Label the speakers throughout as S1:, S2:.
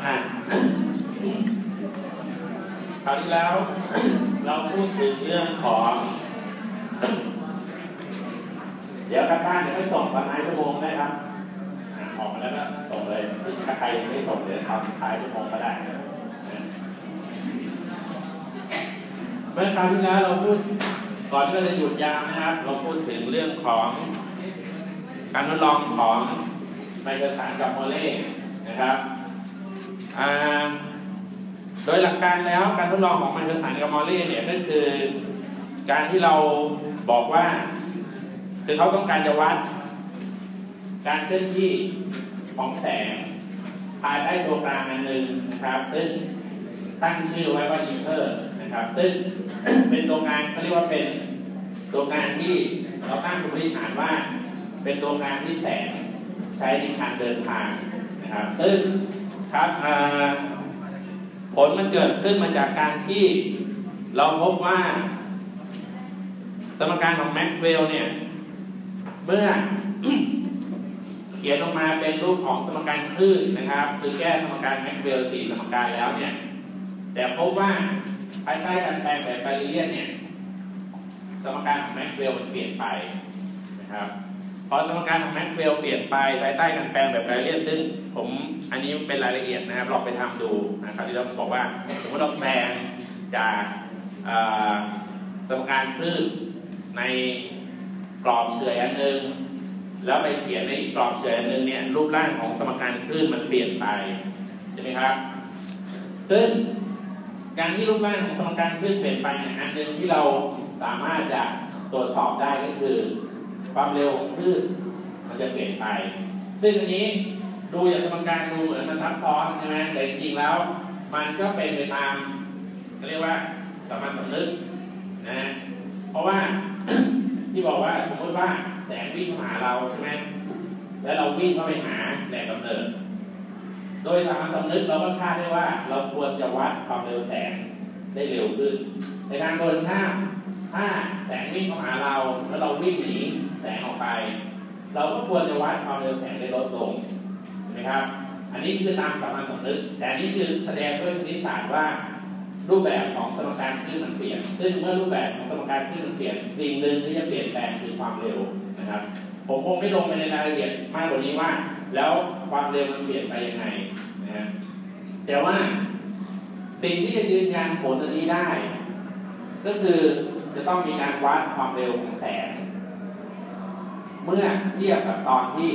S1: คราวที่แล้วเราพูดถึงเรื่องของเดี๋ยวการบ้านจะไม่ส่งประมาณชั่วโมงได้ครับออกมาแล้วก็ส่งเลยถ้าใครยังไม่ส่งเดี๋ยวทำท้ายชั่วโมงก็ได้เมื่อคราวที่แล้วเราพูดก่อนที่เราจะหยุดยาวนะครับเราพูดถึงเรื่องของการทดลองของไมเคิลสันกับโมเล่นะครับโดยหลักการแล้วการทดลองของไมเคิลสันกับโมเล่เนี่ยก็คือการที่เราบอกว่าคือเขาต้องการจะวัดการเคลื่อนที่ของแสงภายใต้ตัวกลางอันหนึ่งนะครับซึ่งตั้งชื่อไว้ว่าอีเทอร์นะครับซึ่งเป็นตัวกลางเขาเรียกว่าเป็นตัวกลางที่เราตั้งสมมติฐานว่าเป็นตัวกลางที่แสงใช้ในการเดินทางนะครับซึ่งครับผลมันเกิดขึ้นมาจากการที่เราพบว่าสมการของแม็กซ์เวลล์เนี่ยเมื่อเขียนออกมาเป็นรูปของสมการคลื่นนะครับคือแก้สมการแม็กซ์เวลล์4สมการแล้วเนี่ยแต่พบว่าภายใต้การแปลงแบบบาริเลียนเนี่ยสมการของแม็กซ์เวลล์มันเปลี่ยนไปนะครับพอสมการของแม็กซ์เวลล์เปลี่ยนไปภายใต้การแปลงแบบบาริเลียนซึ่งผมอันนี้เป็นรายละเอียดนะครับลองไปทำดูนะครับที่เราบอกว่าสมมติเราแปลงจากสมการคลื่นในกรอบเฉื่อยอันหนึ่งแล้วไปเขียนในอีกกรอบเฉื่อยอันหนึ่งเนี่ยรูปร่างของสมการคลื่นมันเปลี่ยนไปใช่ไหมครับซึ่งการที่รูปร่างของสมการคลื่นเปลี่ยนไปเนี่ยอันหนึ่งที่เราสามารถจะตรวจสอบได้ก็คือความเร็วของคลื่นมันจะเปลี่ยนไปซึ่งอันนี้ดูจากสมการดูเหมือนมันซับซ้อนใช่ไหมแต่จริงๆแล้วมันก็เป็นไปตามเรียกว่าสามัญสำนึกนะเพราะว่าที่บอกว่าสมมติว่าแสงวิ่งมาหาเราใช่ไหมแล้วเราวิ่งเข้าไปหาแหล่งกำเนิดโดยสามัญสำนึกเราก็คาดได้ว่าเราควรจะวัดความเร็วแสงได้เร็วขึ้นในทางตรงข้ามถ้าแสงวิ่งเข้าหาเราแล้วเราวิ่งหนีแสงออกไปเราก็ควรจะวัดความเร็วแสงได้ลดลงนะครับอันนี้คือตามสามัญสำนึกแต่อันนี้คือแสดงด้วยคณิตศาสตร์ว่ารูปแบบของสมการคลื่นมันเปลี่ยนซึ่งเมื่อรูปแบบของสมการคลื่นมันเปลี่ยนสิ่งหนึ่งที่จะเปลี่ยนแปลงคือความเร็วนะครับผมคงไม่ลงไปในรายละเอียดมากกว่านี้ว่าแล้วความเร็วมันเปลี่ยนไปยังไงนะฮะแต่ว่าสิ่งที่จะยืนยันผลอันนี้ได้ก็คือจะต้องมีการวัดความเร็วของแสงเมื่อเทียบกับตอนที่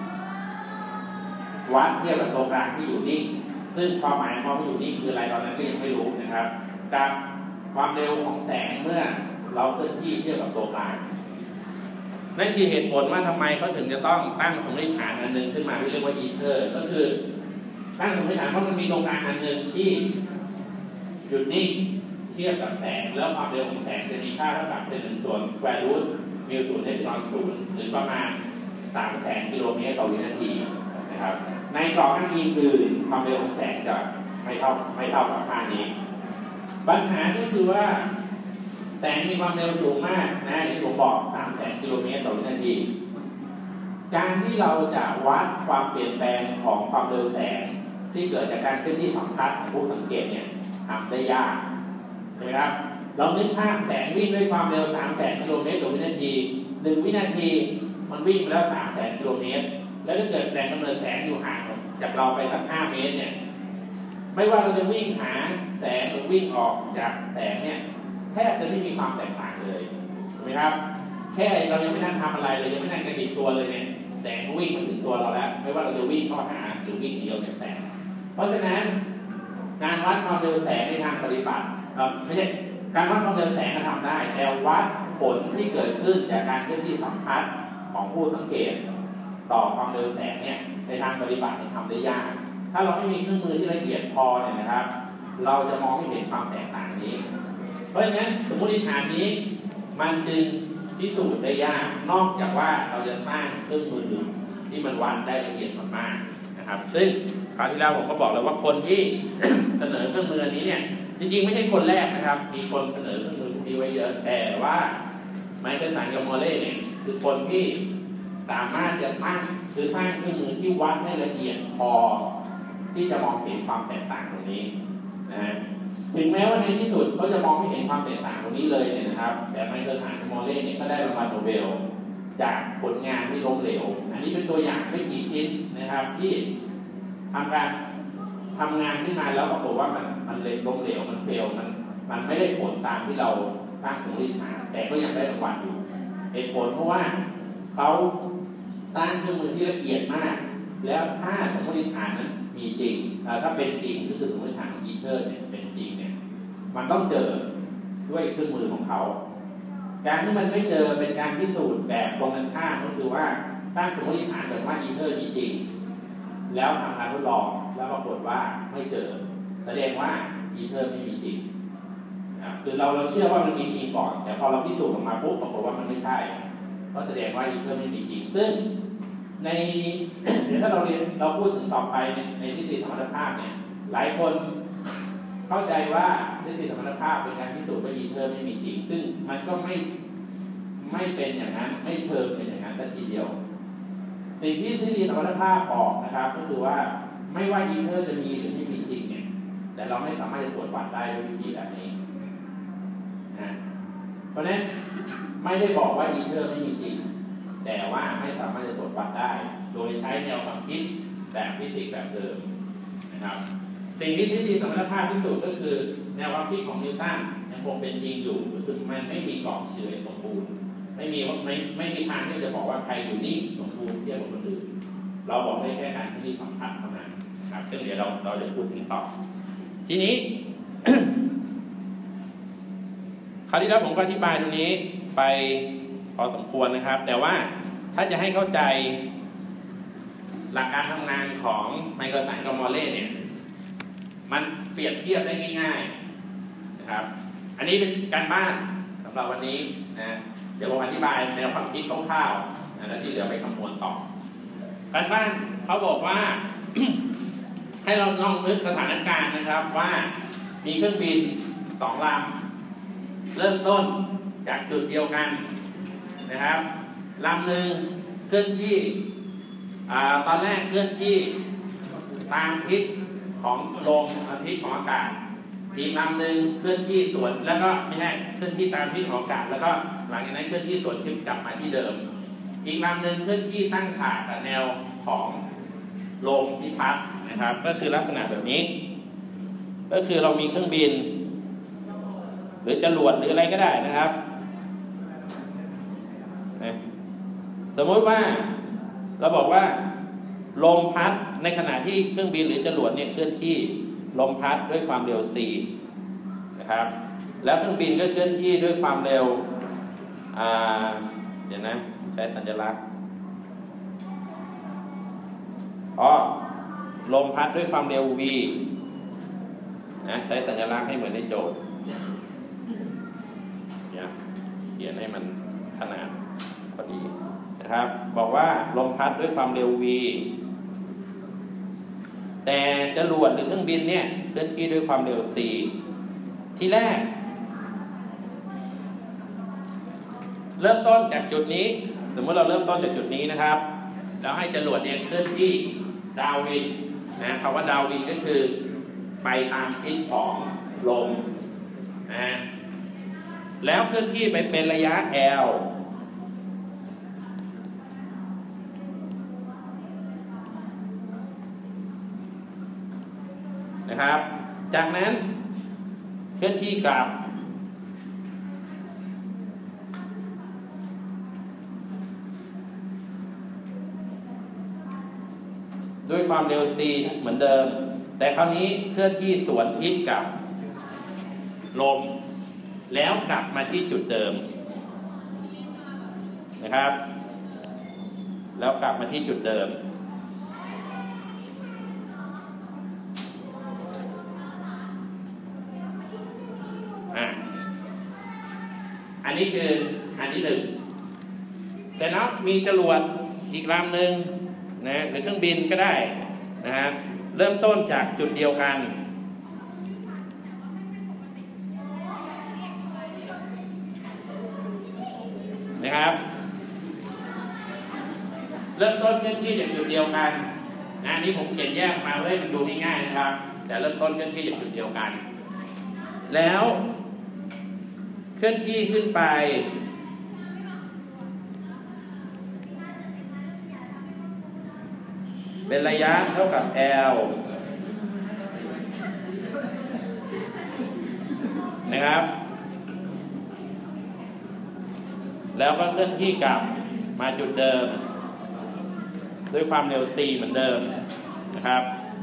S1: วัดเทียบกับตัวกลางที่อยู่นิ่งซึ่งความหมายความอยู่นิ่งคืออะไรตอนนั้นก็ยังไม่รู้นะครับกับความเร็วของแสงเมื่อเราเคลื่อนที่เทียบกับตัวกลางนั่นคือเหตุผลว่าทำไมเขาถึงจะต้องตั้งสมมติฐานอันหนึ่งขึ้นมาที่เรียกว่าอีเทอร์ก็คือตั้งสมมติฐานเพราะมันมีตรงกลางอันหนึ่งที่หยุดนิ่งเทียบกับแสงแล้วความเร็วของแสงจะมีค่าเท่ากับ1 ส่วนสแควร์รูทมิวศูนย์เอพซิลอน0หรือประมาณ300,000 กิโลเมตรต่อวินาทีนะครับในกรอบข้างนี้คือความเร็วของแสงจะไม่เท่ากับค่านี้ปัญหาก็คือว่าแสงมีความเร็วสูงมากนะอย่างที่ผมบอก300,000 กิโลเมตรต่อวินาทีการที่เราจะวัดความเปลี่ยนแปลงของความเร็วแสงที่เกิดจากการเคลื่อนที่สัมพัทธ์ของผู้สังเกตเนี่ยทำได้ยากใช่ไหมครับเรานึกภาพแสงวิ่งด้วยความเร็ว300,000 กิโลเมตรต่อวินาที1 วินาทีมันวิ่งไปแล้ว300,000 กิโลเมตรแล้วถ้าเกิดแรงกำเนิดแสงอยู่ห่างจากเราไปสัก5 เมตรเนี่ยไม่ว่าเราจะวิ่งหาแสงหรือวิ่งออกจากแสงเนี่ยแทบจะไม่มีความแตกต่างเลยถูกไหมครับแค่เรายังไม่นั่งทำอะไรเลยยังไม่นั่งกระดิกตัวเลยเนี่ยแสงวิ่งมาถึงตัวเราแล้วไม่ว่าเราจะวิ่งเข้าหาหรือวิ่งหนีออกจากแสงเพราะฉะนั้นการวัดความเร็วแสงในทางปฏิบัติไม่ใช่การวัดความเร็วแสงก็ทำได้แต่วัดผลที่เกิดขึ้นจากการเคลื่อนที่สัมพัทธ์ของผู้สังเกตต่อความเร็วแสงเนี่ยในทางปฏิบัติทำได้ยากถ้าเราไม่มีเครื่องมือที่ละเอียดพอเนี่ยนะครับเราจะมองไม่เห็นความแตกต่างนี้เพราะฉะนั้นสมมติฐานนี้มันจึงพิสูจน์ได้ยากนอกจากว่าเราจะสร้างเครื่องมือที่มันวัดได้ละเอียดมากๆนะครับซึ่งคราวที่แล้วผมก็บอกแล้วว่าคนที่ เสนอเครื่องมือนี้เนี่ยจริงๆไม่ใช่คนแรกนะครับมีคนเสนอเครื่องมือนี้ไว้เยอะแต่ว่าไมเคิลสันกับโมเล่เนี่ยคือคนที่สามารถจะสร้างเครื่องมือที่วัดให้ละเอียดพอที่จะมองเห็นความแตกต่างตรงนี้นะฮะถึงแม้ว่าในที่สุดเขาจะมองไม่เห็นความแตกต่างตรงนี้เลยเนี่ยนะครับแต่ไมเคิลฮาร์ทมอลเล่เนี่ยก็ได้รางวัลโนเบลจากผลงานที่ล้มเหลวอันนี้เป็นตัวอย่างไม่กี่ชิ้นนะครับที่ทำงานขึ้นมาแล้วปรากฏว่ามันเลยล้มเหลวมันเฟลมันไม่ได้ผลตามที่เราตั้งสมมติฐานแต่ก็ยังได้รางวัลอยู่เหตุผลเพราะว่าเขาสร้างเครื่องมือที่ละเอียดมากแล้วถ้าสมมติฐานนั้นมีจริงถ้าเป็นจริงก็คือสมมติฐานของอีเทอร์เนี่ยเป็นจริงเนี่ยมันต้องเจอด้วยเครื่องมือของเขาการที่มันไม่เจอเป็นการพิสูจน์แบบตรงกันข้ามก็คือว่าตั้งสมมติฐานแบบว่าอีเทอร์มีจริงแล้วทำการทดลองแล้วปรากฏว่าไม่เจอแสดงว่าอีเทอร์ไม่มีจริงคือเราเชื่อว่ามันมีจริงก่อนแต่พอเราพิสูจน์ออกมาปุ๊บปรากฏว่ามันไม่ใช่ก็แสดงว่าอีเทอร์ไม่มีจริงซึ่งในเดี๋ยวถ้าเราพูดถึงต่อไปในทฤษฎีสมรรถภาพเนี่ยหลายคนเข้าใจว่าทฤษฎีสมรรถภาพเป็นการพิสูจน์ว่าอีเทอร์ไม่มีจริงซึ่งมันก็ไม่เป็นอย่างนั้นไม่เชิงเป็นอย่างนั้นแต่ทีเดียวสิ่งที่ทฤษฎีสมรรถภาพบอกนะครับก็คือว่าไม่ว่าอีเทอร์จะมีหรือไม่มีจริงเนี่ยแต่เราไม่สามารถจะตรวจวัดได้ด้วยวิธีแบบนี้นะเพราะฉะนั้นไม่ได้บอกว่าอีเทอร์ไม่มีจริงแต่ว่าไม่สามารถจะตรวจวัดได้โดยใช้แนวความคิดแบบฟิสิกส์แบบเดิมนะครับสิ่งที่ทฤษฎีสมรรถภาพที่สุดก็คือแนวความคิดของนิวตันยังคงเป็นจริงอยู่คือมันไม่มีกรอบเฉื่อยสมบูรณ์ไม่มีทางที่จะบอกว่าใครอยู่นี่สมบูรณ์เทียบกับคนอื่นเราบอกได้แค่การที่สัมผัสเท่านั้นครับซึ่งเดี๋ยวเราจะพูดถึงต่อทีนี้ คราวที่แล้วผมก็อธิบายตรงนี้ไปพอสมควรนะครับแต่ว่าถ้าจะให้เข้าใจหลักการทำงานของไมเคิลสันกับมอลเล่เนี่ยมันเปรียบเทียบได้ง่ายๆนะครับอันนี้เป็นการบ้านสำหรับวันนี้นะเดี๋ยวผมอธิบายแนวความคิดคร่าวๆแล้วที่เหลือไปคำนวณต่อการบ้านเขาบอกว่า ให้เราลองนึกสถานการณ์นะครับว่ามีเครื่องบิน2 ลำเริ่มต้นจากจุดเดียวกันนะครับลำหนึ่งเคลื่อนที่ตอนแรกเคลื่อนที่ตามทิศของลมทิศของอากาศอีกลำหนึ่งเคลื่อนที่สวนแล้วก็ไม่ใช่เคลื่อนที่ตามทิศของอากาศแล้วก็หลังจากนั้นเคลื่อนที่สวนกลับมาที่เดิมอีกลำหนึ่งเคลื่อนที่ตั้งฉากกับแนวของลมที่พัดนะครับก็คือลักษณะแบบนี้ก็คือเรามีเครื่องบินหรือจรวดหรืออะไรก็ได้นะครับสมมติว่าเราบอกว่าลมพัดในขณะที่เครื่องบินหรือจรวดเนี่ยเคลื่อนที่ลมพัดด้วยความเร็ว c นะครับแล้วเครื่องบินก็เคลื่อนที่ด้วยความเร็วเดี๋ยวนะใช้สัญลักษณ์ลมพัดด้วยความเร็ว v นะใช้สัญลักษณ์ให้เหมือนในโจทย์เนี่ยเขียนให้มันขนาดพอดีนะครับบอกว่าลมพัดด้วยความเร็ว v แต่จรวดหรือเครื่องบินเนี่ยเคลื่อนที่ด้วยความเร็ว c ที่แรกเริ่มต้นจากจุดนี้สมมติเราเริ่มต้นจากจุดนี้นะครับแล้วให้จรวดเนี่ยเคลื่อนที่ดาววินนะคำว่าดาววินก็คือไปตามทิศของลมนะแล้วเคลื่อนที่ไปเป็นระยะ lนะครับจากนั้นเคลื่อนที่กลับด้วยความเร็ว c เหมือนเดิมแต่คราวนี้เคลื่อนที่สวนทิศกับลมแล้วกลับมาที่จุดเดิมนะครับแล้วกลับมาที่จุดเดิมอันนี้คืออันที่ 1แต่แล้วมีจรวดอีกลำหนึ่งนะหรือเครื่องบินก็ได้นะครับเริ่มต้นจากจุดเดียวกันนะครับเริ่มต้นเคลื่อนที่จากจุดเดียวกันอันนี้ผมเขียนแยกมาเพื่อให้มันดูง่ายๆนะครับแต่เริ่มต้นเคลื่อนที่จากจุดเดียวกันแล้วเคลื่อนที่ขึ้นไปเป็นระยะเท่ากับ L นะครับแล้วก็เคลื่อนที่กลับมาจุดเดิมด้วยความเร็ว c เหมือนเดิมนะครับ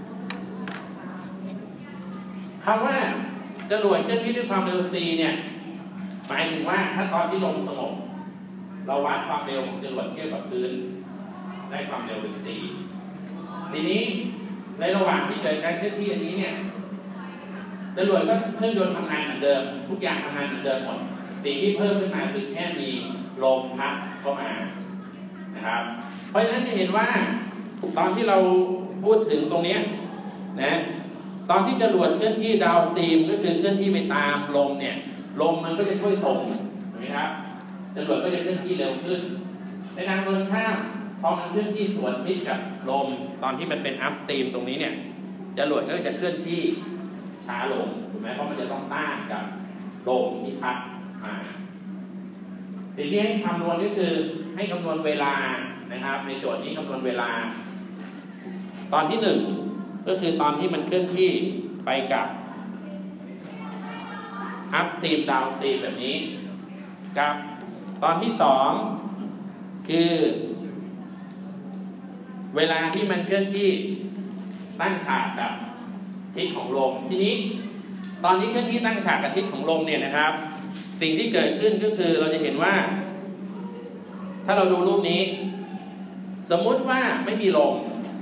S1: คำว่าจรวดเคลื่อนที่ด้วยความเร็ว c เนี่ยหมายถึงว่าถ้าตอนที่ลมสงบเราวัดความเร็วของจรวดเทียบกับพื้นได้ความเร็วเป็น c ทีนี้ในระหว่างที่เกิดการเคลื่อนที่อันนี้เนี่ยจรวดก็เครื่องยนต์ทำงานเหมือนเดิมทุกอย่างทำงานเหมือนเดิมหมดสิ่งที่เพิ่มขึ้นมาคือแค่มีลมพัดเข้ามานะครับเพราะฉะนั้นจะเห็นว่าตอนที่เราพูดถึงตรงนี้นะตอนที่จรวดเคลื่อนที่ดาวสตรีมก็คือเคลื่อนที่ไปตามลมเนี่ยลมมันก็จะช่วยส่งถูกไหมครับจรวดก็จะเคลื่อนที่เร็วขึ้นในทางตรงข้ามพอมันเคลื่อนที่สวนทิศกับลมตอนที่มันเป็นอัพสตรีมตรงนี้เนี่ยจรวดก็จะเคลื่อนที่ช้าลงถูกไหมเพราะมันจะต้องต้านกับลมที่พัดมาสิ่งที่ให้คำนวณก็คือให้คำนวณเวลานะครับในโจทย์นี้คำนวณเวลาตอนที่1ก็คือตอนที่มันเคลื่อนที่ไปกับอัพสตรีมดาวสตรีมแบบนี้กับตอนที่2คือเวลาที่มันเคลื่อนที่ตั้งฉากกับทิศของลมทีนี้ตอนที่เคลื่อนที่ตั้งฉากกับทิศของลมเนี่ยนะครับสิ่งที่เกิดขึ้นก็คือเราจะเห็นว่าถ้าเราดูรูปนี้สมมุติว่าไม่มีลม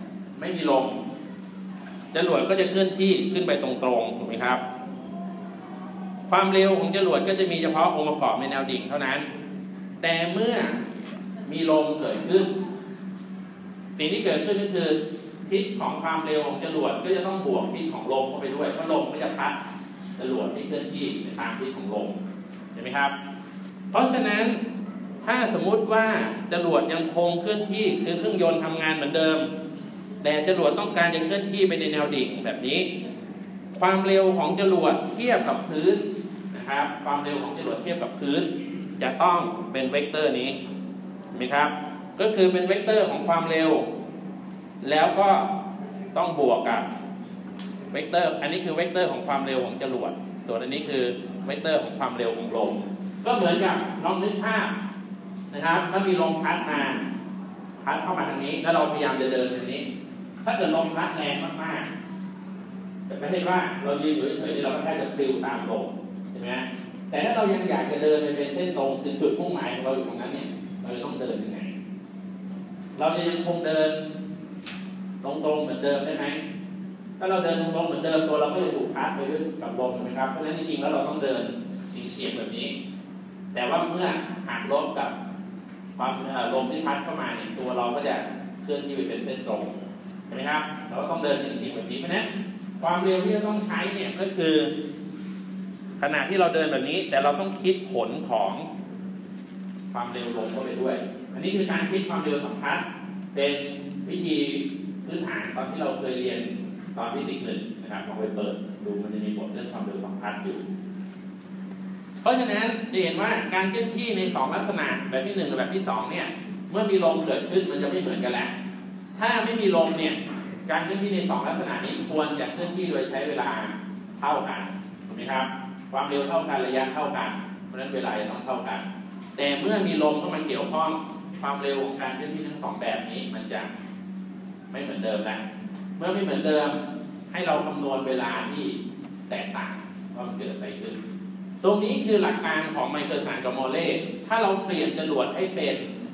S1: จรวดก็จะเคลื่อนที่ขึ้นไปตรงๆถูกไหมครับความเร็วของจรวดก็จะมีเฉพาะองค์ประกอบในแนวดิ่งเท่านั้นแต่เมื่อมีลมเกิดขึ้นสิ่งที่เกิดขึ้นก็คือทิศของความเร็วของจรวดก็จะต้องบวกทิศของลมเข้าไปด้วยเพราะลมก็จะพัดจรวดที่เคลื่อนที่ในตามทิศของลมเห็นไหมครับเพราะฉะนั้นถ้าสมมุติว่าจรวดยังคงเคลื่อนที่คือเครื่องยนต์ทำงานเหมือนเดิมแต่จรวดต้องการจะเคลื่อนที่ไปในแนวดิ่งแบบนี้ความเร็วของจรวดเทียบกับพื้นนะครับความเร็วของจรวดเทียบกับพื้นจะต้องเป็นเวกเตอร์นี้เห็นไหมครับก็คือเป็นเวกเตอร์ของความเร็วแล้วก็ต้องบวกกับเวกเตอร์อันนี้คือเวกเตอร์ของความเร็วของจรวดส่วนอันนี้คือเวกเตอร์ของความเร็วของลมก็เหมือนกับลองนึกภาพนะครับถ้ามีลมพัดเข้ามาทางนี้แล้วเราพยายามจะเดินทางนี้ถ้าเกิดลมพัดแรงมากๆแต่ไม่ใช่ว่าเรายืนอยู่เฉยๆเราก็แค่จะปลิวตามลมใช่ไหมแต่ถ้าเรายังอยากจะเดินไปเป็นเส้นตรงถึงจุดมุ่งหมายของเราอยู่ตรงนั้นเนี่ยเราจะต้องเดินยังไงเราจะยังคงเดินตรงๆเหมือนเดิมได้ไหมถ้าเราเดินตรงๆเหมือนเดิมตัวเราก็จะถูกพัดไปด้วยกับลมใช่ไหมครับเพราะฉะนั้นจริงๆแล้วเราต้องเดินเฉียงๆแบบนี้แต่ว่าเมื่อหักลบกับความลมที่พัดเข้ามาเนี่ยตัวเราก็จะเคลื่อนที่ไปเป็นเส้นตรงใช่ไหมครับเราก็ต้องเดินเฉียงๆแบบนี้เพราะฉะนั้นความเร็วที่จะต้องใช้เนี่ยก็คือขณะที่เราเดินแบบนี้แต่เราต้องคิดผลของความเร็วลมเข้าไปด้วยอันนี้คือการคิดความเร็วสัมพัทธ์เป็นวิธีพื้นฐานตอนที่เราเคยเรียนตอนฟิสิกส์1นะครับลองไปเปิดดูมันจะมีบทเรื่องความเร็วสัมพัทธ์อยู่เพราะฉะนั้นจะเห็นว่าการเคลื่อนที่ใน2ลักษณะแบบที่1กับแบบที่2เนี่ยเมื่อมีลมเกิดขึ้นมันจะไม่เหมือนกันแล้วถ้าไม่มีลมเนี่ยการเคลื่อนที่ใน2ลักษณะนี้ควรจะเคลื่อนที่โดยใช้เวลาเท่ากันถูกไหมครับความเร็วเท่ากันระยะเท่ากันเพราะฉะนั้นเวลาจะต้องเท่ากันแต่เมื่อมีลมเข้ามาเกี่ยวข้องความเร็วของการเคลื่อนที่ทั้ง2แบบนี้มันจะไม่เหมือนเดิมแล้วเมื่อไม่เหมือนเดิมให้เราคำนวณเวลาที่แตกต่างว่ามันเกิดอะไรขึ้นตรงนี้คือหลักการของไมเคิลสันกับมอลเล่ถ้าเราเปลี่ยนจรวดให้เป็น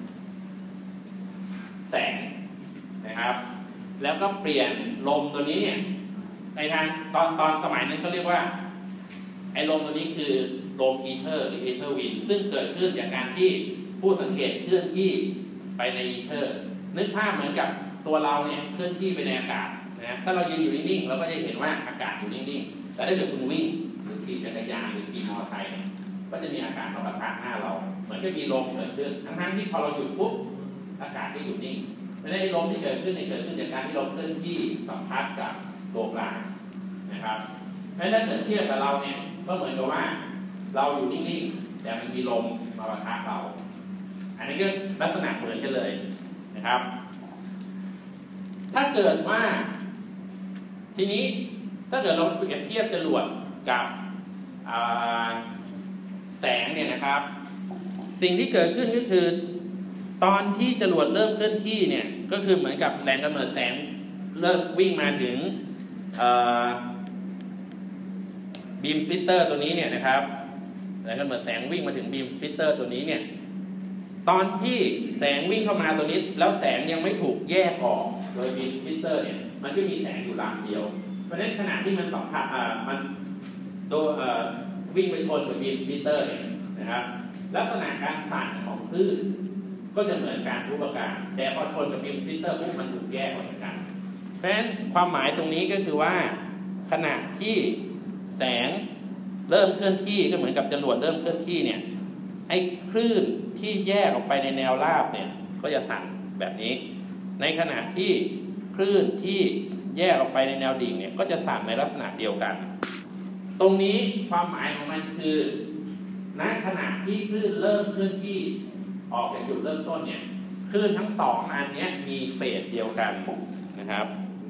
S1: แสงนะครับแล้วก็เปลี่ยนลมตัวนี้เนี่ยในทางตอนสมัยนั้นเขาเรียกว่าไอ้ลมตัวนี้คือลมอีเทอร์หรืออีเทอร์วินซึ่งเกิดขึ้นจากการที่ผู้สังเกตเคลื่อนที่ไปในอีเทอร์นึกภาพเหมือนกับตัวเราเนี่ยเคลื่อนที่ไปในอากาศนะถ้าเรายืนอยู่นิ่งๆเราก็จะเห็นว่าอากาศอยู่นิ่งๆแต่ถ้าเกิดคุณวิ่งหรือขี่จักรยานหรือขี่มอเตอร์ไซค์ก็จะมีอากาศมาปะทะหน้าเราเหมือนกับมีลมเกิดขึ้นทั้งๆที่พอเราหยุดปุ๊บอากาศก็อยู่นิ่งไม่ได้ลมที่เกิดขึ้นเกิดขึ้นจากการที่ลมเคลื่อนที่สัมพัทธ์กับตัวกลางนะครับเพราะฉะนั้นถ้าเกิดเทียบกับเราเนี่ยก็เหมือนกับว่าเราอยู่นิ่งๆแต่มันมีลมมาปะทะเราอันนี้ก็ลักษณะเหมือนกันเลยนะครับถ้าเกิดว่าทีนี้ถ้าเกิดเราเปรียบเทียบจรวดกับแสงเนี่ยนะครับสิ่งที่เกิดขึ้นก็คือตอนที่จรวดเริ่มเคลื่อนที่เนี่ยก็คือเหมือนกับแรงกำเนิดแสงเริ่มวิ่งมาถึงบีมสปลิตเตอร์ตัวนี้เนี่ยนะครับแรงกำเนิดแสงวิ่งมาถึงบีมสปลิตเตอร์ตัวนี้เนี่ยตอนที่แสงวิ่งเข้ามาตัวนี้แล้วแสงยังไม่ถูกแยกออกโดยบีมสปลิตเตอร์เนี่ยมันก็มีแสงอยู่ลำเดียวเพราะฉะนั้นขณะที่มันสัมผัสมันวิ่งไปชนกับบีมสปลิตเตอร์เนี่ยนะครับลักษณะการสั่นของคลื่นก็จะเหมือนการทุบอากาศแต่พอชนกับบีมสปลิตเตอร์ปุ๊บมันถูกแยกออกจากกันเพราะฉะนั้นความหมายตรงนี้ก็คือว่าขณะที่แสงเริ่มเคลื่อนที่ก็เหมือนกับจรวดเริ่มเคลื่อนที่เนี่ยไอ้คลื่นที่แยกออกไปในแนวราบเนี่ยก็จะสั่นแบบนี้ในขณะที่คลื่นที่แยกออกไปในแนวดิ่งเนี่ยก็จะสั่นในลักษณะเดียวกันตรงนี้ความหมายของมันคือณขณะที่คลื่นเริ่มเคลื่อนที่ออกจากจุดเริ่มต้นเนี่ยคลื่นทั้งสองอันนี้มีเฟสเดียวกันนะครับ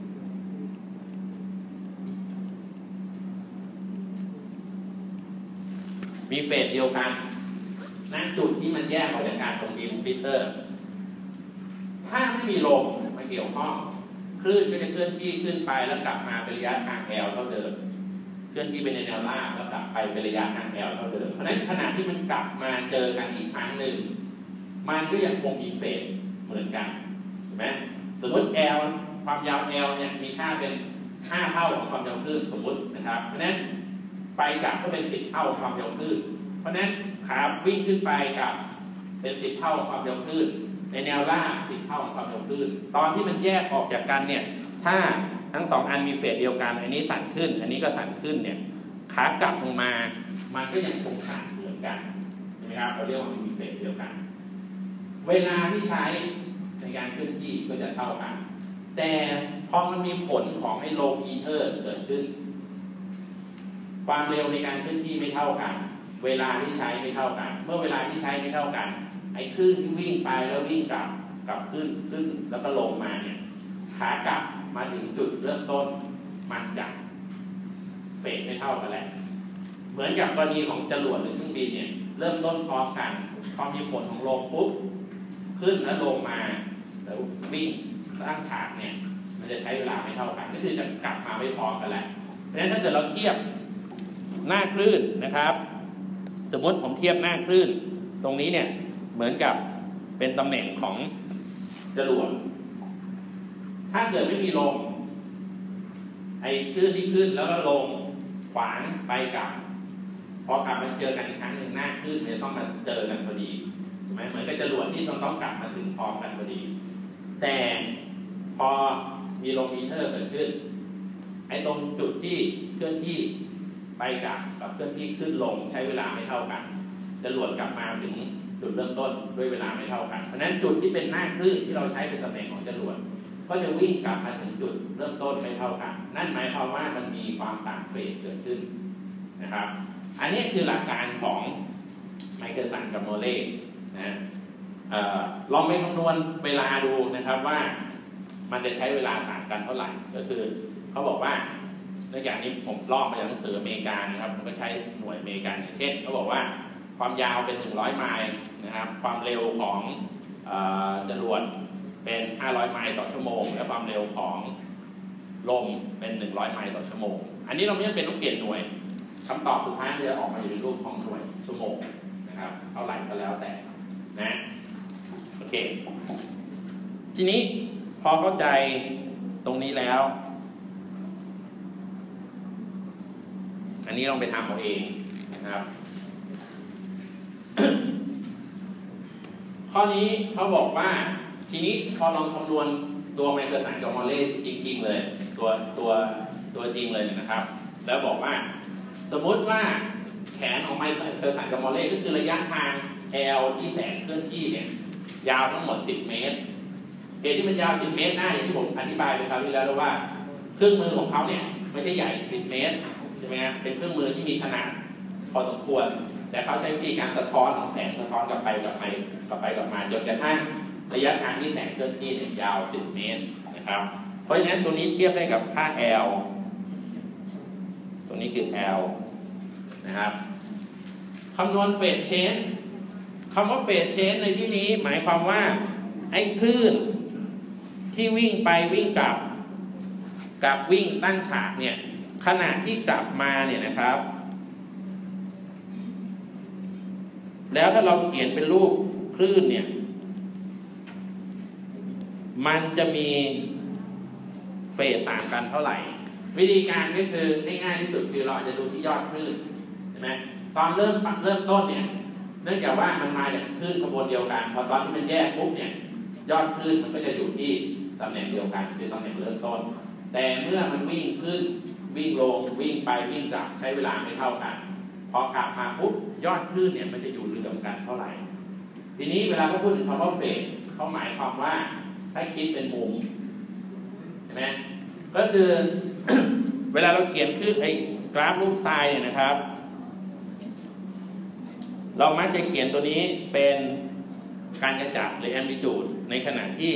S1: มีเฟสเดียวกันณจุดที่มันแยกออกจากกันตรงบีมสปลิตเตอร์ถ้าไม่มีลมมาเกี่ยวข้องคลื่นก็จะเคลื่อนที่ขึ้นไปแล้วกลับมาเป็นระยะทาง L เท่าเดิมเคลื่อนที่ไปในแนวราบแล้วกลับไปเป็นระยะทาง L เท่าเดิมเพราะฉะนั้นขณะที่มันกลับมาเจอกันอีกครั้งหนึ่งมันก็ยังคงมีเฟสเหมือนกันเห็นไหมสมมติ L ความยาว L เนี่ยมีค่าเป็น5เท่าของความยาวคลื่นสมมตินะครับเพราะฉะนั้นไปกลับก็เป็น10เท่าความยาวคลื่นเพราะฉะนั้นขาวิ่งขึ้นไปกับเป็น10เท่าของความยาวคลื่นในแนวราบ10เท่าของความยาวคลื่นตอนที่มันแยกออกจากกันเนี่ยถ้าทั้งสองอันมีเฟสเดียวกันอันนี้สั่นขึ้นอันนี้ก็สั่นขึ้นเนี่ยขากลับลงมามันก็ยังคงสั่นเหมือนกันใช่ไหมครับเราเรียกว่ามันมีเฟสเดียวกันเวลาที่ใช้ในการเคลื่อนที่ก็จะเท่ากันแต่พอมันมีผลของไอ้โลอีเทอร์เกิดขึ้นความเร็วในการเคลื่อนที่ไม่เท่ากันเวลาที่ใช้ไม่เท่ากันเมื่อเวลาที่ใช้ไม่เท่ากันไอ้คลื่นที่วิ่งไปแล้ววิ่งกลับขึ้นแล้วก็ลงมาเนี่ยขากลับมาถึงจุดเริ่มต้นมันจะเฟสไม่เท่ากันแหละเหมือนกับกรณีของจรวดหรือเครื่องบินเนี่ยเริ่มต้นพร้อมกันพอมีผลของลมปุ๊บขึ้นแล้วลงมาแล้ววิ่งตั้งฉากเนี่ยมันจะใช้เวลาไม่เท่ากันก็คือจะกลับมาไม่พร้อมกันแหละเพราะฉะนั้นถ้าเกิดเราเทียบหน้าคลื่นนะครับสมมติผมเทียบหน้าคลื่นตรงนี้เนี่ยเหมือนกับเป็นตำแหน่งของจรวดถ้าเกิดไม่มีลมไอ้คลื่นที่ขึ้นแล้วก็ลงขวางไปกับพอกลับมาเจอกันอีกครั้งหนึ่งหน้าคลื่นจะต้องมาเจอกันพอดีใช่ไหมเหมือนกับจรวดที่ต้องกลับมาถึงพร้อมกันพอดีแต่พอมีลมอีเทอร์เกิดขึ้นไอ้ตรงจุดที่เคลื่อนที่ไปกับเคลื่อนที่ขึ้นลงใช้เวลาไม่เท่ากันจรวดกลับมาถึงจุดเริ่มต้นด้วยเวลาไม่เท่ากันเพราะฉะนั้นจุดที่เป็นหน้าคลื่นที่เราใช้เป็นตำแหน่งของจรวดก็จะวิ่งกลับมาถึงจุดเริ่มต้นไม่เท่ากันนั่นหมายความว่ามันมีความต่างเฟสเกิดขึ้นนะครับอันนี้คือหลักการของไมเคิลสันกับโมเล่นะลองไปคำนวณเวลาดูนะครับว่ามันจะใช้เวลาต่างกันเท่าไหร่ก็คือเขาบอกว่าเนื่องจากนี้ผมลอกมาจากหนังสืออเมริกันนะครับมันก็ใช้หน่วยอเมริกันอย่างเช่นเขาบอกว่าความยาวเป็น100ไมล์นะครับความเร็วของจรวดเป็น500ไมล์ต่อชั่วโมงและความเร็วของลมเป็น100ไมล์ต่อชั่วโมงอันนี้เราไม่จำเป็นต้องเปลี่ยนหน่วยคำตอบสุดท้ายจะออกมาอยู่ในรูปของหน่วยชั่วโมงนะครับเท่าไหร่ก็แล้วแต่นะโอเคทีนี้พอเข้าใจตรงนี้แล้วอันนี้ลองไปทำเอาเองนะครับ ข้อนี้เขาบอกว่าทีนี้พอลองคำนวณตัวไมเคิลสันกับโมเล่จริงๆเลยตัวจริงเลยนะครับแล้วบอกว่าสมมุติว่าแขนของไมเคิลสันกับโมเล่ก็คือระยะทาง L ที่แสงเคลื่อนที่เนี่ยยาวทั้งหมด10 เมตรเหตุที่มันยาว10 เมตรได้อย่างที่ผมอธิบายไปคราวที่แล้วว่าเครื่องมือของเขาเนี่ยไม่ใช่ใหญ่10 เมตรใช่ไหมครับเป็นเครื่องมือที่มีขนาดพอสมควรแต่เขาใช้วิธีการสะท้อนของแสงสะท้อนกลับไปกลับมาจนกระทั่งระยะทางที่แสงเคลื่อนที่เนี่ยยาว10 เมตรนะครับเพราะฉะนั้นตัวนี้เทียบได้กับค่า L ตัวนี้คือ L นะครับคำนวณเฟสเชนคำว่าเฟสเชนในที่นี้หมายความว่าไอ้คลื่นที่วิ่งไปวิ่งกลับกับวิ่งตั้งฉากเนี่ยขณะที่กลับมาเนี่ยนะครับแล้วถ้าเราเขียนเป็นรูปคลื่นเนี่ยมันจะมีเฟสต่างกันเท่าไหร่วิธีการก็คือง่ายๆที่สุดคือเราอาจจะดูที่ยอดคลื่นใช่ไหมตอนเริ่มต้นเนี่ยเนื่องจากว่ามันมาจากคลื่นขบวนเดียวกันพอตอนที่มันแยกปุ๊บเนี่ยยอดคลื่นมันก็จะอยู่ที่ตำแหน่งเดียวกันคือตำแหน่งเริ่มต้นแต่เมื่อมันวิ่งขึ้นวิ่งลงวิ่งไปวิ่งกลับใช้เวลาไม่เท่ากันพอกลับมาปุ๊บยอดคลื่นเนี่ยมันจะอยู่รวมกันเท่าไหร่ทีนี้เวลาเขาพูดถึงคำว่าเฟสเขาหมายความว่าถ้าคิดเป็นมุมใช่ไหมก็คือ เวลาเราเขียนขึ้นไอ้กราฟรูปทรายเนี่ยนะครับเรามักจะเขียนตัวนี้เป็นการกระจับหรือแอมพลิจูดในขณะที่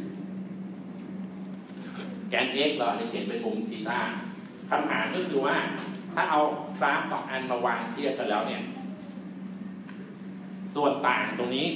S1: แกน x เราจะเขียนเป็นมุมธีตาคำถามก็คือว่าถ้าเอากราฟ2 อันมาวางเทียบกันแล้วเนี่ยส่วนต่างตรงนี้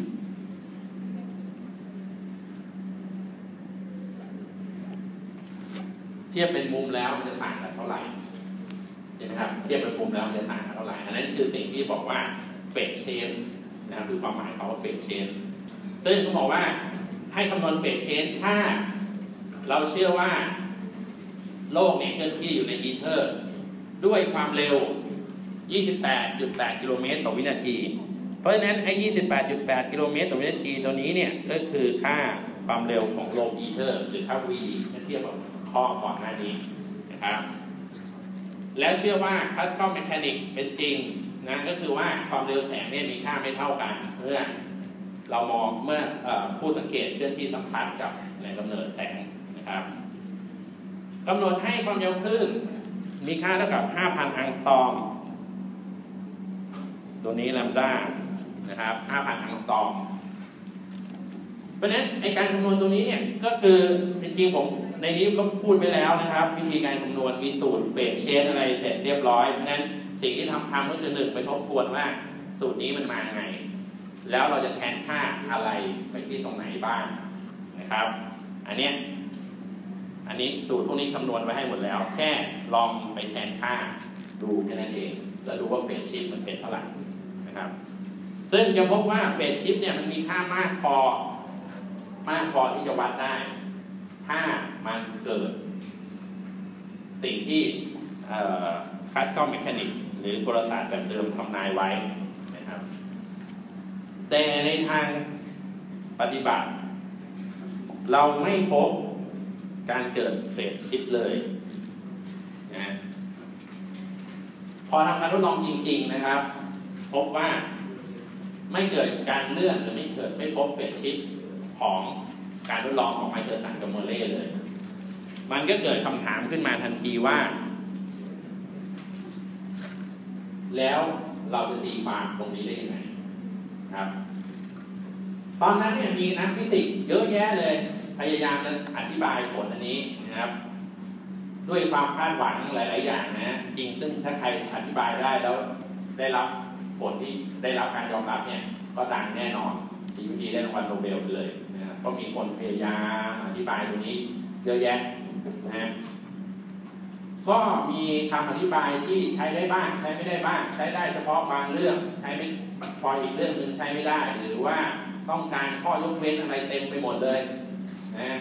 S1: เทียบเป็นมุมแล้วมันจะต่างกันเท่าไหร่เห็นไหมครับเทียบเป็นมุมแล้วมันจะต่างกันเท่าไหร่อันนั้นคือสิ่งที่บอกว่าเฟสเชนนะครับคือความหมายเขาว่าเฟสเชนซึ่งเขาบอกว่าให้คำนวณเฟสเชนถ้าเราเชื่อว่าโลกเนี่ยเคลื่อนที่อยู่ในอีเทอร์ด้วยความเร็ว 28.8 กิโลเมตรต่อวินาทีเพราะฉะนั้นไอ้ 28.8 กิโลเมตรต่อวินาทีตัวนี้เนี่ยก็คือค่าความเร็วของโลกอีเทอร์หรือค่า v เทียบกับข้อก่อนหน้านี้นะครับแล้วเชื่อว่า classical mechanics เป็นจริงนะก็คือว่าความเร็วแสงเนี่ยมีค่าไม่เท่ากันเมื่อเรามองเมื่อผู้สังเกตเคลื่อนที่สัมพันธ์กับแหล่งกำเนิดแสงนะครับกำหนดให้ความยาวคลื่นมีค่าเท่ากับ 5,000 อังสตรอมตัวนี้แลมด้านะครับ 5,000 อังสตรอมเพราะฉะนั้นในการคำนวณตัวนี้เนี่ยก็คือจริงๆผมในนี้ก็พูดไปแล้วนะครับวิธีการคำนวณมีสูตรเฟสเชนอะไรเสร็จเรียบร้อยเพราะฉะนั้นสิ่งที่ทำก็คือ1ไปทบทวนว่าสูตรนี้มันมาไงแล้วเราจะแทนค่าอะไรไปที่ตรงไหนบ้างนะครับอันนี้สูตรพวกนี้คำนวณไว้ให้หมดแล้วแค่ลองไปแทนค่าดูแค่นั้นเองแล้วดูว่าเฟสชิปมันเป็นเท่าไหร่นะครับซึ่งจะพบว่าเฟสชิปเนี่ยมันมีค่ามากพอที่จะวัดได้ถ้ามันเกิดสิ่งที่classical mechanics หรือกลศาสตร์แบบเดิมทำนายไว้นะครับแต่ในทางปฏิบัติเราไม่พบการเกิดเฟสชิปเลยนะพอทำการทดลองจริงๆนะครับพบว่าไม่เกิดการเลื่อนหรือไม่พบเฟสชิปของการทดลองของไมเคิลสันกับเมอร์เล่เลยมันก็เกิดคำถามขึ้นมาทันทีว่าแล้วเราจะตีความตรงนี้ได้ยังไงครับตอนนั้นเนี่ยมีนักฟิสิกส์เยอะแยะเลยพยายามจะอธิบายผลอันนี้นะครับด้วยความคาดหวังหลายๆอย่างนะจริงซึ่งถ้าใครอธิบายได้แล้วได้รับผลที่ได้รับการยอมรับเนี่ยก็ดังแน่นอนทีได้รางวัลโนเบลไปเลยนะครับก็มีคนพยายามอธิบายตรงนี้เยอะแยะนะก็มีคำอธิบายที่ใช้ได้บ้างใช้ไม่ได้บ้างใช้ได้เฉพาะบางเรื่องใช้ไม่พออีกเรื่องนึงใช้ไม่ได้หรือว่าต้องการข้อยกเว้นอะไรเต็มไปหมดเลยนะ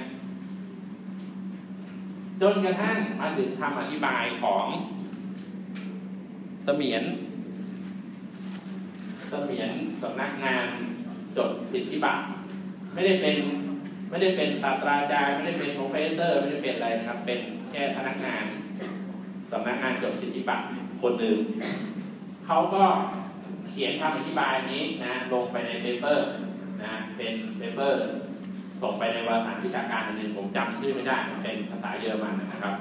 S1: จนกระทั่งมาถึงคำอธิบายของเสมียนสำนักงานจดสิทธิบัตรไม่ได้เป็นศาสตราจารย์ไม่ได้เป็นโปรเฟสเซอร์ไม่ได้เป็นอะไรนะครับเป็นแค่พนักงานสำนักงานจดสิทธิบัตรคนหนึ่งเขาก็เขียนคำอธิบายนี้นะลงไปในเปเปอร์นะเป็นเปเปอร์ส่งไปในวารสารวิชาการอันนึงผมจำชื่อไม่ได้เป็นภาษาเยอรมันนะครับ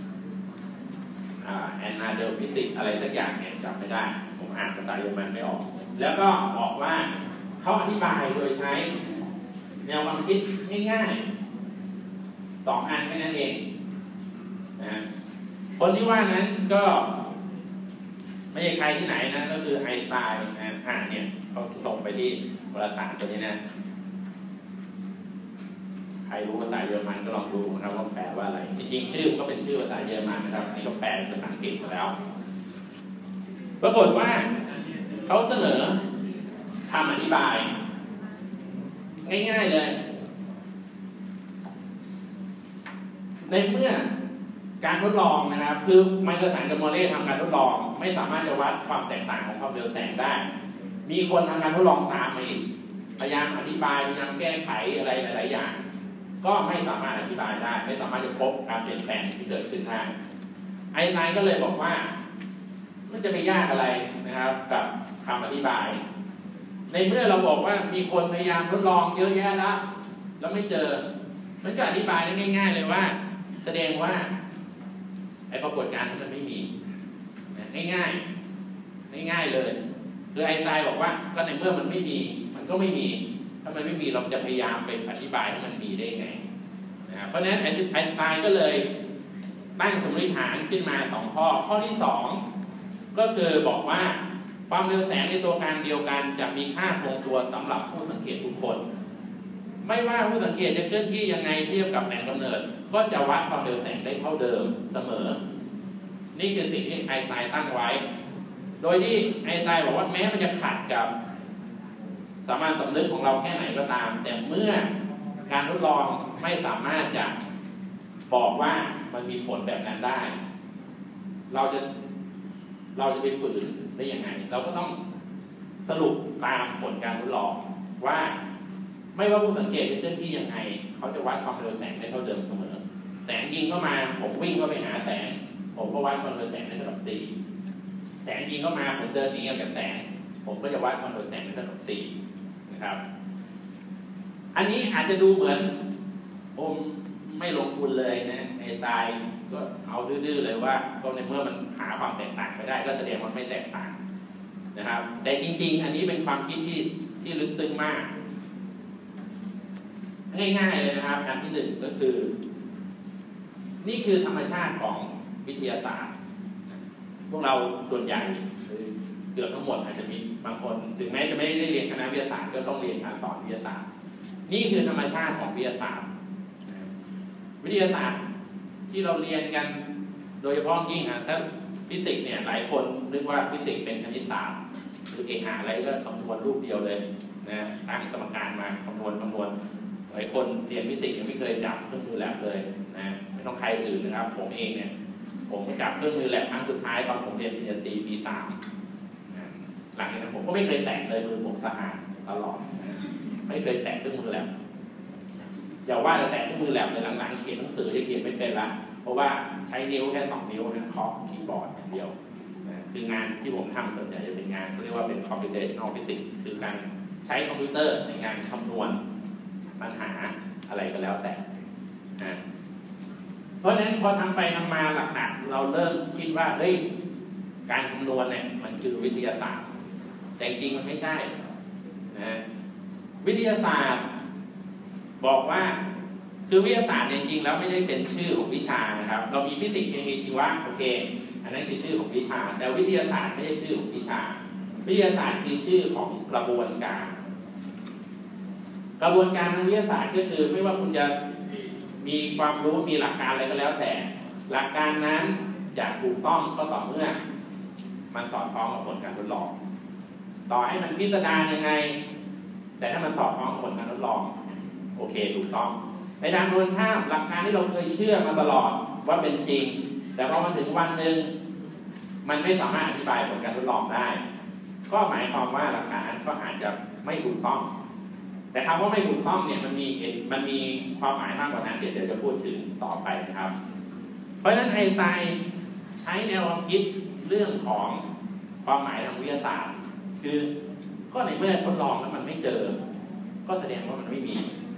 S1: แอนนาเดลฟิสิกอะไรสักอย่างเนี่ยจำไม่ได้ผมอ่านภาษาเยอรมันไม่ออกแล้วก็บอกว่าเขาอธิบายโดยใช้แนวความคิดง่ายๆ2 อันแค่นั้นเองนะคนที่ว่านั้นก็ไม่ใช่ใครที่ไหนนะก็คือไอน์สไตน์นะเนี่ยเขาส่งไปที่วารสารตัวนี้นะใครรู้ภาษาเยอรมันก็ลองดูนะครับว่าแปลว่าอะไรจริงๆชื่อมันก็เป็นชื่อภาษาเยอรมันนะครับนี่ก็แปลเป็นภาษาอังกฤษมาแล้วปรากฏว่าเขาเสนอคำอธิบายง่ายๆเลยในเมื่อการทดลองนะครับคือไมเคิลสันกับมอร์เล่ทำการทดลองไม่สามารถจะวัดความแตกต่างของความเร็วแสงได้มีคนทำการทดลองตามมาอีกพยายามอธิบายพยายามแก้ไขอะไรหลายๆอย่างก็ไม่สามารถอธิบายได้ไม่สามารถจะพบการเปลี่ยนแปลงที่เกิดขึ้นได้ไอน์สไตน์ก็เลยบอกว่ามันจะไม่ยากอะไรนะครับกับคำอธิบายในเมื่อเราบอกว่ามีคนพยายามทดลองเยอะแยะแล้วไม่เจอมันก็อธิบายได้ง่ายๆเลยว่าแสดงว่าไอ้ปรากฏการณ์นั้นมันไม่มีง่ายเลยคือไอน์สไตน์บอกว่าก็ในเมื่อมันไม่มีมันก็ไม่มีถ้ามันไม่มีเราจะพยายามไปอธิบายให้มันมีได้ไงนะครับเพราะฉะนั้นไอน์สไตน์ก็เลยตั้งสมมติฐานขึ้นมา2 ข้อที่2ก็คือบอกว่าความเร็วแสงในตัวการเดียวกันจะมีค่าคงตัวสำหรับผู้สังเกตทุกคนไม่ว่าผู้สังเกตจะเคลื่อนที่ยังไงเทียบกับแหล่งกำเนิดก็จะวัดความเร็วแสงได้เท่าเดิมเสมอนี่คือสิ่งที่ไอน์สไตน์ตั้งไว้โดยที่ไอน์สไตน์บอกว่าแม้มันจะขัดกับสามัญสำนึกของเราแค่ไหนก็ตามแต่เมื่อการทดลองไม่สามารถจะบอกว่ามันมีผลแบบนั้นได้เราจะไปฝืนได้ยังไงเราก็ต้องสรุปตามผลการทดลองว่าไม่ว่าผู้สังเกตจะเคลื่อนที่ยังไงเขาจะวัดความเร็วแสงได้เท่าเดิมเสมอแสงยิงเข้ามาผมวิ่งเข้าไปหาแสงผมก็วัดความเร็วแสงได้เท่ากับ4แสงยิงเข้ามาผมเดินหนีกับแสงผมก็จะวัดความเร็วแสงได้เท่ากับ4นะครับอันนี้อาจจะดูเหมือนผมไม่ลงทุนเลยนะไอ้ตายก็เอาดื้อๆเลยว่าก็ในเมื่อมันหาความแตกต่างไม่ได้ก็แสดงว่าไม่แตกต่างนะครับแต่จริงๆอันนี้เป็นความคิดที่ลึกซึ้งมากง่ายๆเลยนะครับอันที่1ก็คือนี่คือธรรมชาติของวิทยาศาสตร์พวกเราส่วนใหญ่เกือบทั้งหมดอาจจะมีบางคนถึงแม้จะไม่ได้เรียนคณะวิทยาศาสตร์ก็ต้องเรียนการสอนวิทยาศาสตร์นี่คือธรรมชาติของวิทยาศาสตร์วิทยาศาสตร์ที่เราเรียนกันโดยเฉพาะยิ่งถ้าฟิสิกส์เนี่ยหลายคนนึกว่าฟิสิกส์เป็นคณิตศาสตร์คือเก่งอะไรก็คำนวณรูปเดียวเลยนะตั้งสมการมาคำนวณหลายคนเรียนฟิสิกส์ยังไม่เคยจับเครื่องมือแลบเลยนะไม่ต้องใครอื่นนะครับผมเองเนี่ยผมจับเครื่องมือแลบครั้งสุดท้ายตอนผมเรียนปริญญาตรีปี 3นะหลังจากนั้นผมก็ไม่เคยแตะเลยมือผมสะอาดตลอดนะไม่เคยแตะเครื่องมือแลบอย่าว่าจะแตะเครื่องมือแลบเลยหลังๆเขียนหนังสือจะเขียนไม่เป็นละเพราะว่าใช้นิ้วแค่2 นิ้วนะเคาะคีย์บอร์ดอย่างเดียวนะคืองานที่ผมทำส่วนใหญ่จะเป็นงานเรียกว่าเป็น computational physics คือการใช้คอมพิวเตอร์ในงานคำนวณปัญหาอะไรก็แล้วแต่นะเพราะฉะนั้นพอทำไปทำมาหลักๆเราเริ่มคิดว่าเฮ้ยการคำนวณเนี่ยมันคือวิทยาศาสตร์แต่จริงมันไม่ใช่นะวิทยาศาสตร์บอกว่าคือวิทยาศาสตร์จริงๆแล้วไม่ได้เป็นชื่อของวิชานะครับเรามีฟิสิกส์มีชีวะโอเคอันนั้นคือชื่อของวิชาแต่วิทยาศาสตร์ไม่ใช่ชื่อของวิชาวิทยาศาสตร์คือชื่อของกระบวนการทางวิทยาศาสตร์ก็คือไม่ว่าคุณจะมีความรู้มีหลักการอะไรก็แล้วแต่หลักการนั้นจะถูกต้องก็ต่อเมื่อมันสอดคล้องกับผลการทดลองต่อให้มันพิสดารยังไงแต่ถ้ามันสอดคล้องกับผลการทดลองโอเคถูกต้องในทางตรงข้ามหลักการที่เราเคยเชื่อมาตลอดว่าเป็นจริงแต่พอมาถึงวันหนึ่งมันไม่สามารถอธิบายผลการทดลองได้ก็หมายความว่าหลักการก็อาจจะไม่ถูกต้องแต่คำว่าไม่ถูกต้องเนี่ยมันมีความหมายมากกว่านั้นเดี๋ยวจะพูดถึงต่อไปนะครับเพราะฉะนั้นไอน์สไตน์ใช้แนวความคิดเรื่องของความหมายทางวิทยาศาสตร์คือก็ในเมื่อทดลองแล้วมันไม่เจอก็แสดงว่ามันไม่มี